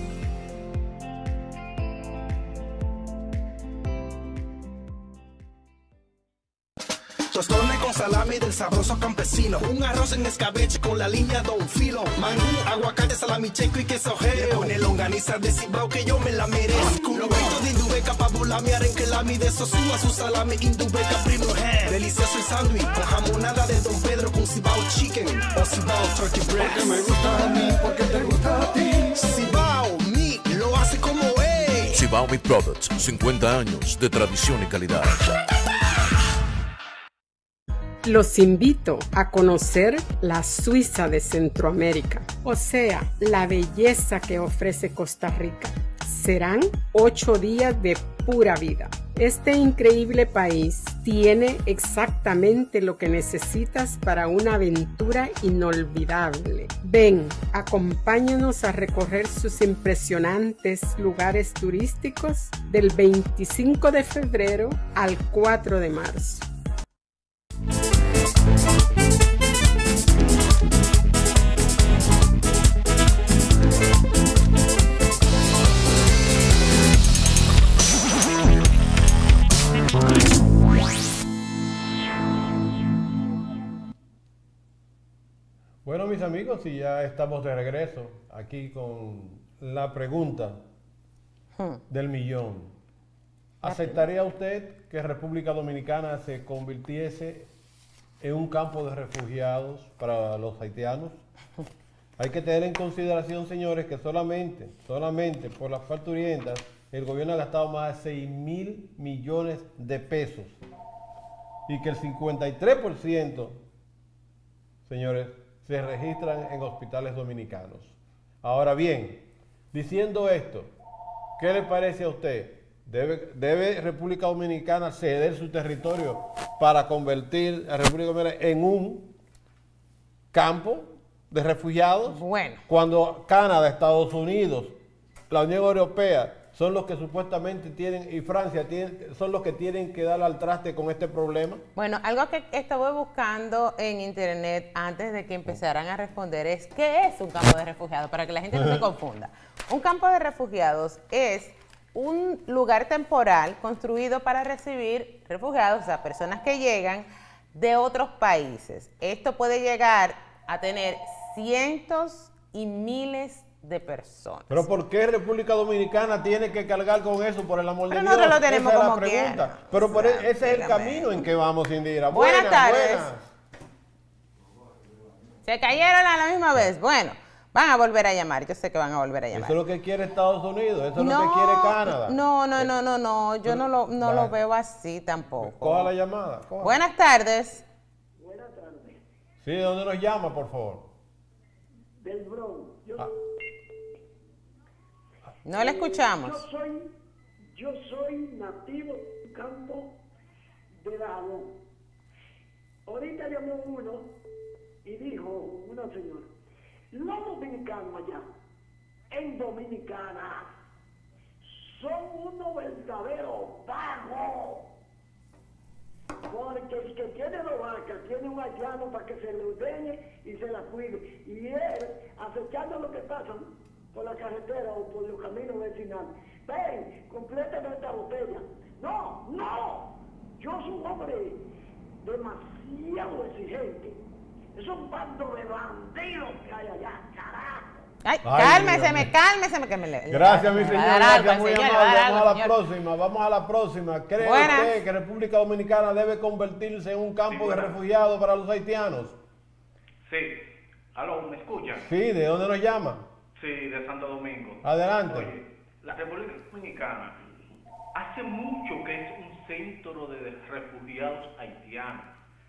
Tostones con salami del sabroso campesino. Un arroz en escabeche con la línea Don Filo. Mangú, aguacate, salami checo y queso geo. Le pone longaniza de Cibao que yo me la merezco. Lo vendo de Indubeca pa' volamear en que la mi de Sosúa. Su salami Indubeca primo hand. Delicioso el sándwich con jamonada de Don Pedro con Cibao chicken o Cibao turkey breast. Porque me gusta a mí, porque te gusta a ti. Cibao Meat lo hace como es. Cibao Meat Products, 50 años de tradición y calidad. Los invito a conocer la Suiza de Centroamérica, o sea, la belleza que ofrece Costa Rica. Serán 8 días de pura vida. Este increíble país tiene exactamente lo que necesitas para una aventura inolvidable. Ven, acompáñanos a recorrer sus impresionantes lugares turísticos del 25 de febrero al 4 de marzo. mis amigos, y ya estamos de regreso aquí con la pregunta del millón. ¿Aceptaría usted que República Dominicana se convirtiese en un campo de refugiados para los haitianos? Hay que tener en consideración, señores, que solamente por las parturientas, el gobierno ha gastado más de 6.000 millones de pesos y que el 53%, señores, se registran en hospitales dominicanos. Ahora bien, diciendo esto, ¿qué le parece a usted? ¿Debe República Dominicana ceder su territorio para convertir a República Dominicana en un campo de refugiados? Bueno. Cuando Canadá, Estados Unidos, la Unión Europea son los que supuestamente tienen, y Francia son los que tienen que dar al traste con este problema. Bueno, algo que estuve buscando en internet antes de que empezaran a responder es ¿qué es un campo de refugiados? Para que la gente no se confunda. Un campo de refugiados es un lugar temporal construido para recibir refugiados, o sea, personas que llegan de otros países. Esto puede llegar a tener cientos y miles de personas. Pero ¿por qué República Dominicana tiene que cargar con eso, por el amor de Dios? Nosotros lo tenemos Esa es como la pregunta. quiera. Pero por ese es el camino en que vamos, Indira. Buenas tardes. Buenas. Se cayeron a la misma vez. Bueno, van a volver a llamar. Yo sé que van a volver a llamar. Eso es lo que quiere Estados Unidos, eso es lo que quiere Canadá. No. Yo no lo veo así tampoco. Coja la llamada. Coja. Buenas tardes. Buenas tardes. Sí, ¿de dónde nos llama, por favor? Del Bronx. No le escuchamos. Yo soy nativo del campo de Dajabón. Ahorita llamó uno y dijo una señora, los dominicanos allá, en Dominicana, son unos verdaderos vagos. Porque el que tiene dos vacas tiene un haitiano para que se le ordeñe y se la cuide. Y él, acechando lo que pasa por la carretera o por los caminos vecinales, ven, complétame esta botella. No, yo soy un hombre demasiado exigente. Es un bando de bandidos que hay allá, carajo. Ay, cálmese, que me le. Gracias, mi señor. Gracias, muy señor, amable. Vamos a la próxima. ¿Cree usted que República Dominicana debe convertirse en un campo de refugiados para los haitianos? Sí. Aló, ¿me escuchan? Sí, ¿de dónde nos llama? Sí, de Santo Domingo. Adelante. Oye, la República Dominicana hace mucho que es un centro de refugiados haitianos.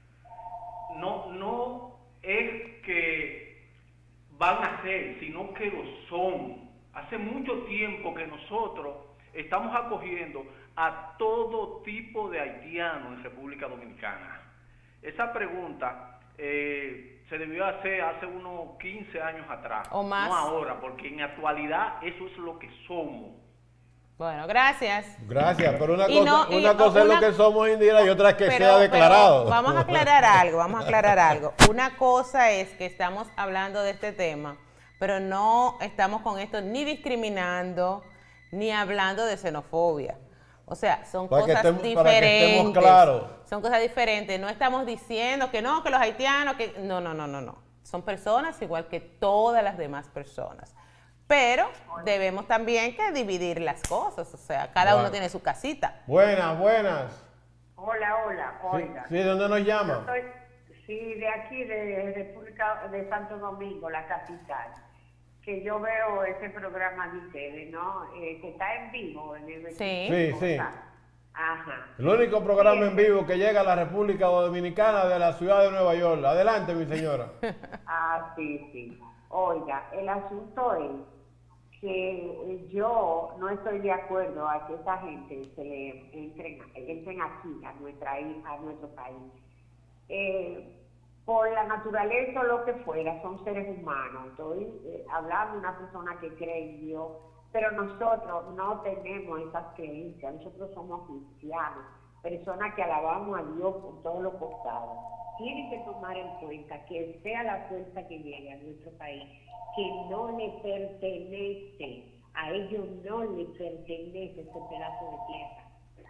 No es que van a ser, sino que lo son. Hace mucho tiempo que nosotros estamos acogiendo a todo tipo de haitianos en República Dominicana. Esa pregunta se debió hacer hace unos 15 años atrás, o más. No ahora, porque en actualidad eso es lo que somos. Bueno, gracias. Gracias, pero una cosa es lo que somos, Indira, y otra es que sea declarado. Pero vamos a aclarar algo. Una cosa es que estamos hablando de este tema, pero no estamos con esto ni discriminando, ni hablando de xenofobia. O sea, son cosas diferentes. Para que estemos claros. Son cosas diferentes. No estamos diciendo que no, que los haitianos, que no. Son personas igual que todas las demás personas. Pero debemos también que dividir las cosas, o sea, cada uno tiene su casita. Buenas. Hola, oiga. Sí, ¿de dónde nos llama? Sí, de aquí, de República de Santo Domingo, la capital, que yo veo ese programa de ustedes, ¿no? Que está en vivo. Sí. Ajá. El único programa en vivo que llega a la República Dominicana de la ciudad de Nueva York. Adelante, mi señora. Sí. Oiga, el asunto es que yo no estoy de acuerdo a que esa gente se le entren aquí a nuestro país. Por la naturaleza o lo que fuera, son seres humanos. Estoy hablando de una persona que cree en Dios, pero nosotros no tenemos esas creencias. Nosotros somos cristianos, personas que alabamos a Dios por todos los costados. Tienen que tomar en cuenta que sea la fuerza que llegue a nuestro país, que no le pertenece, a ellos no les pertenece ese pedazo de tierra.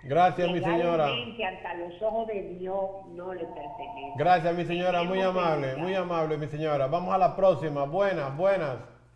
Gracias, mi señora. Legalmente, ante los ojos de Dios, no le pertenece. Gracias, mi señora. Muy amable, mi señora. Vamos a la próxima. Buenas, buenas.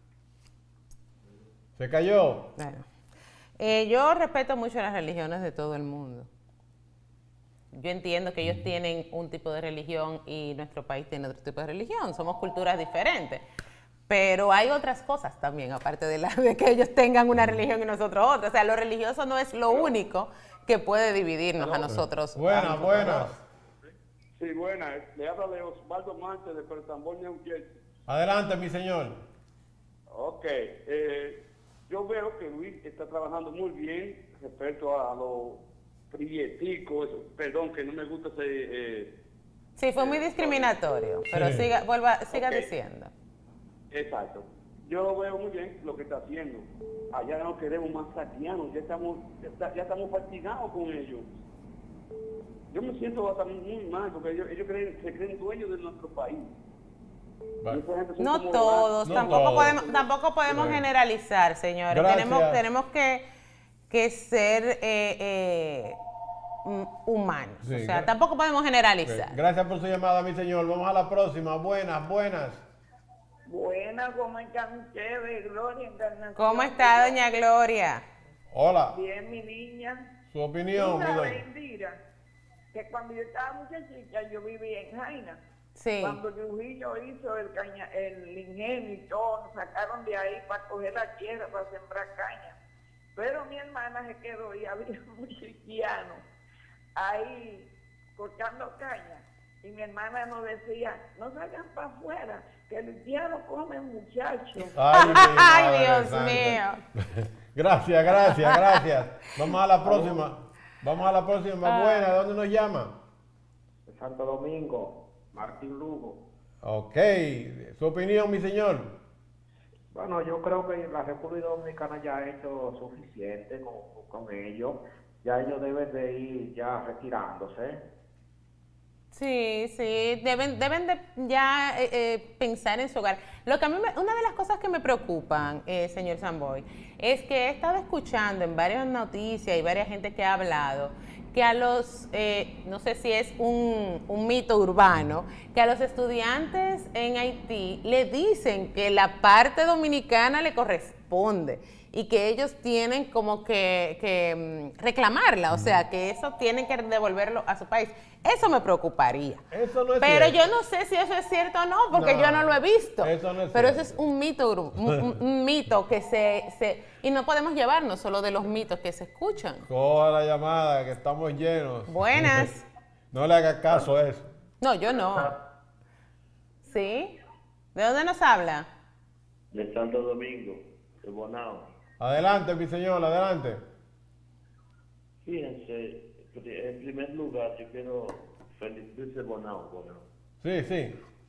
¿Se cayó? Bueno. Yo respeto mucho las religiones de todo el mundo. Yo entiendo que ellos tienen un tipo de religión y nuestro país tiene otro tipo de religión. Somos culturas diferentes. Pero hay otras cosas también, aparte de que ellos tengan una religión y nosotros otra. O sea, lo religioso no es lo único que puede dividirnos a nosotros. Buenas, buenas. Sí, buenas. Le habla de Osvaldo Márquez de Pertambor, New Jersey. Adelante, mi señor. Ok. Yo veo que Luis está trabajando muy bien respecto a los prieticos. Perdón, que no me gusta ese... sí, fue muy discriminatorio, pero Sí. siga diciendo. Exacto. Yo lo veo muy bien lo que está haciendo. Allá no queremos más haitianos, ya estamos fatigados con ellos. Yo me siento hasta muy mal porque ellos se creen dueños de nuestro país. No todos, tampoco podemos generalizar, señores. Tenemos que ser humanos. Sí, o sea, tampoco podemos generalizar. Gracias por su llamada, mi señor. Vamos a la próxima. Buenas, buenas. Buenas, ¿cómo están ustedes? Gloria Encarnación. ¿Cómo está, doña Gloria? Hola. Bien, mi niña. Su opinión, mi Una doña. vez, mira, que cuando yo estaba muchachita, yo vivía en Jaina. Sí. Cuando Trujillo hizo el ingenio y todo, nos sacaron de ahí para coger la tierra, para sembrar caña. Pero mi hermana se quedó y había un haitiano ahí cortando caña. Y mi hermana nos decía, no salgan para afuera, que el haitiano come muchachos. Ay, Dios mío. Gracias. Vamos a la próxima. Buena, ¿de dónde nos llama? De Santo Domingo, Martín Lugo. Ok, su opinión, mi señor. Bueno, yo creo que la República Dominicana ya ha hecho suficiente con ellos. Ya ellos deben de ir ya retirándose. Sí, deben de ya pensar en su hogar. Lo que a mí una de las cosas que me preocupan, señor Samboy, es que he estado escuchando en varias noticias y varias gente que ha hablado que a los, no sé si es un mito urbano, que a los estudiantes en Haití le dicen que la parte dominicana le corresponde y que ellos tienen como que reclamarla, o sea, que eso tienen que devolverlo a su país. Eso me preocuparía. Eso no es pero cierto. yo no sé si eso es cierto o no, porque yo no lo he visto. Eso no es pero cierto. eso es un mito, un mito que y no podemos llevarnos solo de los mitos que se escuchan. Coja la llamada, que estamos llenos. Buenas. No le haga caso a eso. No, yo no. ¿Sí? ¿De dónde nos habla? De Santo Domingo, de Bonao. Adelante, mi señor, adelante. Fíjense, en primer lugar, yo quiero felicitarse Bonao. Sí.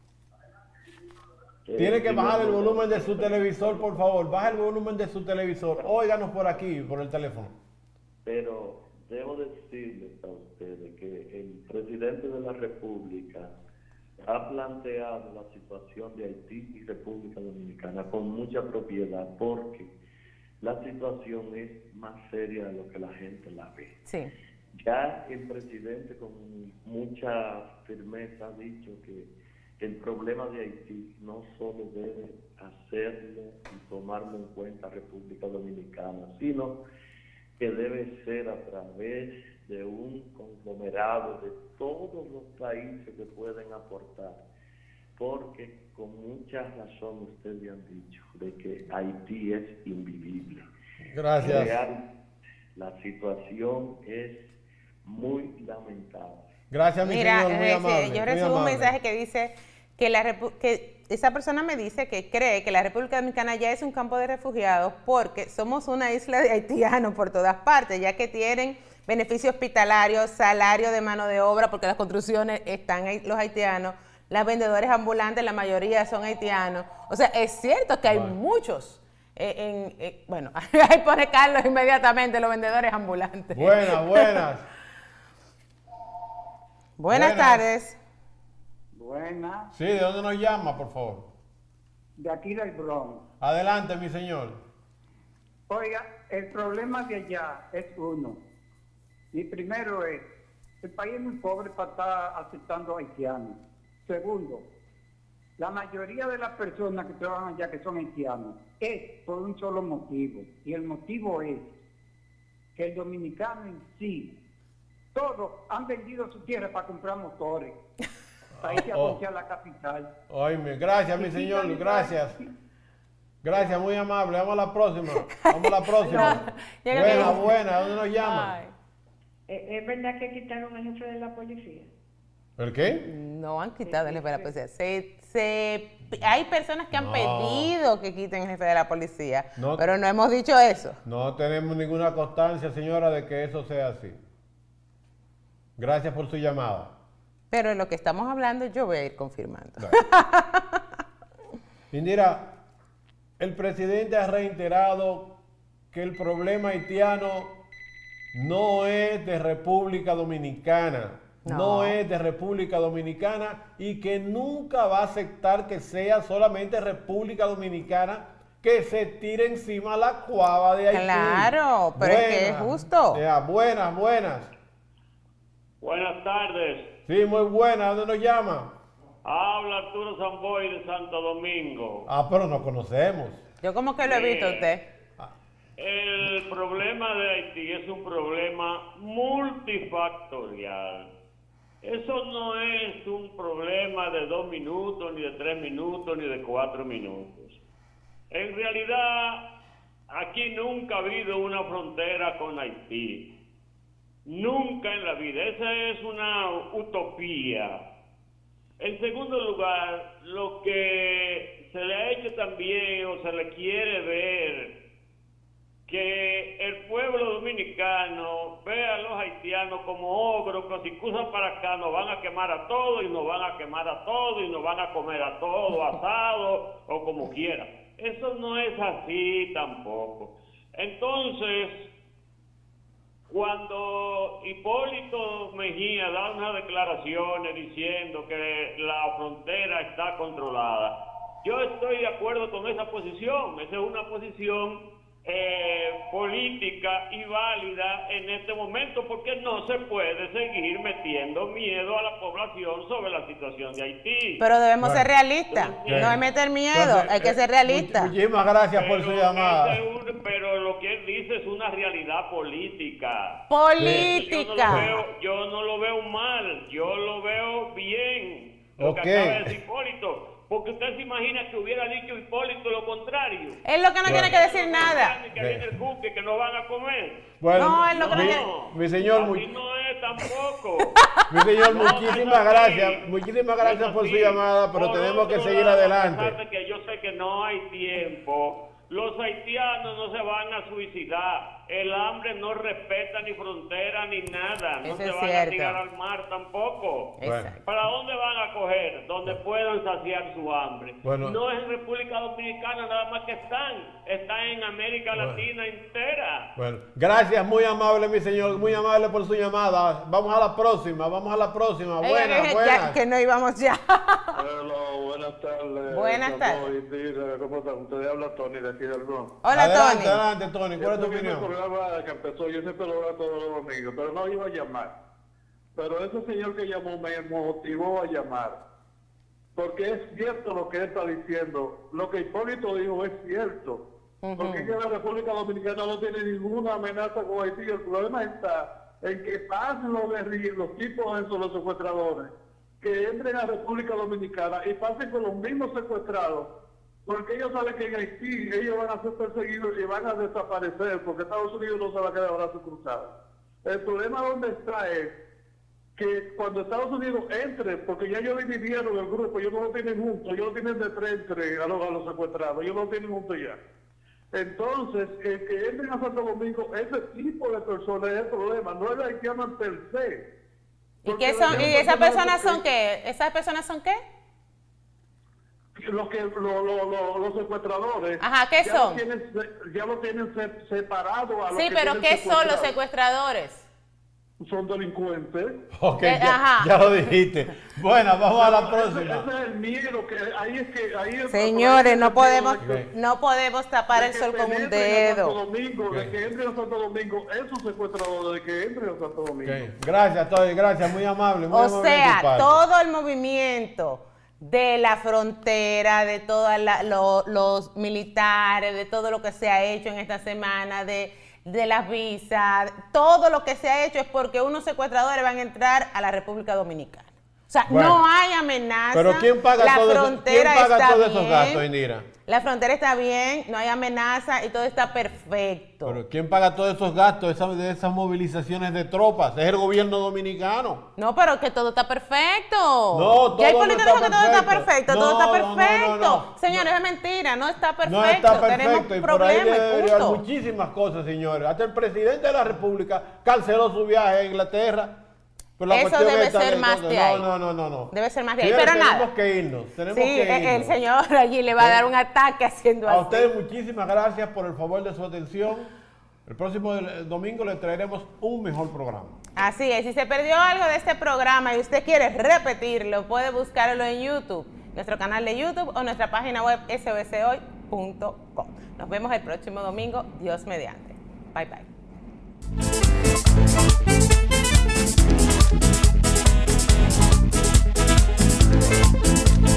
Tiene que bajar el volumen de su televisor, por favor. Baja el volumen de su televisor. Óiganos por aquí, por el teléfono. Pero debo decirles a ustedes que el presidente de la República ha planteado la situación de Haití y República Dominicana con mucha propiedad, porque la situación es más seria de lo que la gente la ve. Sí. Ya el presidente con mucha firmeza ha dicho que el problema de Haití no solo debe hacerlo y tomarlo en cuenta República Dominicana, sino que debe ser a través de un conglomerado de todos los países que pueden aportar, porque con mucha razón ustedes han dicho de que Haití es invivible. Gracias. La situación es muy lamentable. Gracias, mi señor, muy amable. Yo recibo un mensaje que dice que esa persona me dice que cree que la República Dominicana ya es un campo de refugiados porque somos una isla de haitianos por todas partes, ya que tienen beneficios hospitalarios, salario de mano de obra, porque las construcciones están ahí, los haitianos, los vendedores ambulantes, la mayoría son haitianos. O sea, es cierto que hay muchos. Bueno, ahí pone Carlos inmediatamente, los vendedores ambulantes. Buenas. Buenas tardes. Buenas. Sí, ¿de dónde nos llama, por favor? De aquí del Bronx. Adelante, mi señor. Oiga, el problema de allá es uno. Y primero es, el país es muy pobre para estar aceptando haitianos. Segundo, la mayoría de las personas que trabajan allá que son haitianos es por un solo motivo. Y el motivo es que el dominicano en sí, todos han vendido su tierra para comprar motores. Para irse a ponchar la capital. Oye, gracias, mi señor, gracias. Gracias, muy amable. Vamos a la próxima. Vamos a la próxima. Buena, ¿dónde nos llama? ¿Es verdad que quitaron al jefe de la policía? ¿El qué? No han quitado el jefe de la policía. Hay personas que han pedido que quiten el jefe de la policía, pero no hemos dicho eso. No tenemos ninguna constancia, señora, de que eso sea así. Gracias por su llamada. Pero en lo que estamos hablando yo voy a ir confirmando. Indira, el presidente ha reiterado que el problema haitiano no es de República Dominicana. No es de República Dominicana y que nunca va a aceptar que sea solamente República Dominicana que se tire encima la cuava de Haití. Claro, pero es que es justo. Buenas. Buenas tardes. Sí, muy buenas. ¿Dónde nos llama? Habla Arturo Samboy de Santo Domingo. Pero nos conocemos. Yo como que lo he visto a usted. El problema de Haití es un problema multifactorial. Eso no es un problema de 2 minutos, ni de 3 minutos, ni de 4 minutos. En realidad, aquí nunca ha habido una frontera con Haití. Nunca en la vida. Esa es una utopía. En segundo lugar, lo que se le ha hecho también, o se le quiere ver, que el pueblo dominicano ve a los haitianos como ogros, que si cruzan para acá nos van a quemar a todos, y nos van a quemar a todos, y nos van a comer a todos, asado, o como quiera. Eso no es así tampoco. Entonces, cuando Hipólito Mejía da unas declaraciones diciendo que la frontera está controlada, yo estoy de acuerdo con esa posición. Esa es una posición política y válida en este momento, porque no se puede seguir metiendo miedo a la población sobre la situación de Haití. Pero debemos ser realistas, no es meter miedo, hay que ser realistas. Muchísimas gracias por su llamada. Pero lo que él dice es una realidad política. Yo no lo veo mal, yo lo veo bien. Lo que acaba de decir Hipólito. Porque usted se imagina que hubiera dicho Hipólito lo contrario. Es lo que no tiene que decir nada. Que viene el cuque, que no van a comer. Bueno, no, es lo que mi señor, así no es tampoco. Mi señor, muchísimas gracias. Muchísimas gracias por su llamada, pero tenemos que seguir adelante. Que yo sé que no hay tiempo. Los haitianos no se van a suicidar. El hambre no respeta ni frontera ni nada. No se van a tirar al mar tampoco. ¿Para dónde van a coger? Donde puedan saciar su hambre. No es en República Dominicana nada más que están en América Latina entera. Bueno, gracias, muy amable mi señor, muy amable por su llamada. Vamos a la próxima. Buenas. Ya, que no íbamos ya. Hola, buenas tardes. Buenas tardes. ¿Cómo están? Ustedes habla Tony de aquí del Bronx. Hola, Tony. Adelante, Tony. ¿Cuál es tu opinión? El programa que empezó, yo siempre lo veo todos los domingos, pero no iba a llamar. Pero ese señor que llamó me motivó a llamar. Porque es cierto lo que él está diciendo. Lo que Hipólito dijo es cierto. Porque es que la República Dominicana no tiene ninguna amenaza con Haití. El problema está en que pasen los tipos esos, los secuestradores, que entren a República Dominicana y pasen con los mismos secuestrados, porque ellos saben que en Haití ellos van a ser perseguidos y van a desaparecer, porque Estados Unidos no se va a quedar brazos cruzados. El problema donde está es que cuando Estados Unidos entre, porque ya ellos dividieron el grupo, ellos no lo tienen juntos, ellos lo tienen de tres a los secuestrados, ellos lo tienen juntos ya. Entonces, el que entren a Santo Domingo, ese tipo de personas es el problema, no es el haitiano per se. ¿Y qué son? ¿Y esas personas son qué? ¿Esas personas son qué? Los secuestradores. Ajá, ¿qué son? Ya lo tienen separado a los sí, pero ¿qué son los secuestradores? son delincuentes. Ok, ya lo dijiste. Bueno, vamos a la próxima. Ese es el miedo, que ahí es Señores, no podemos tapar el sol con un dedo. De que entren a Santo Domingo, esos secuestradores, de que entren a Santo Domingo. Gracias, Toy, gracias, muy amable. Muy o sea, todo el movimiento de la frontera, de todos los militares, de todo lo que se ha hecho en esta semana, de las visas, todo lo que se ha hecho es porque unos secuestradores van a entrar a la República Dominicana. O sea, no hay amenaza. Pero ¿quién paga todos esos gastos, Indira? La frontera está bien, no hay amenaza y todo está perfecto. Pero ¿quién paga todos esos gastos de esas movilizaciones de tropas? Es el gobierno dominicano. No, pero que todo está perfecto. No, todo ya el político dijo que todo está perfecto, no, todo está perfecto. No. Señores, es mentira, no está perfecto. No está perfecto. Tenemos y por ahí problemas, hay muchísimas cosas, señores. Hasta el presidente de la República canceló su viaje a Inglaterra. Pero eso debe ser más de ahí. No. Debe ser más de ahí, pero nada. Tenemos que irnos. El señor allí le va a dar un ataque haciendo así. A ustedes muchísimas gracias por el favor de su atención. El próximo domingo les traeremos un mejor programa. Así es, si se perdió algo de este programa y usted quiere repetirlo, puede buscarlo en YouTube, nuestro canal de YouTube o nuestra página web soshoy.com. Nos vemos el próximo domingo, Dios mediante. Bye, bye.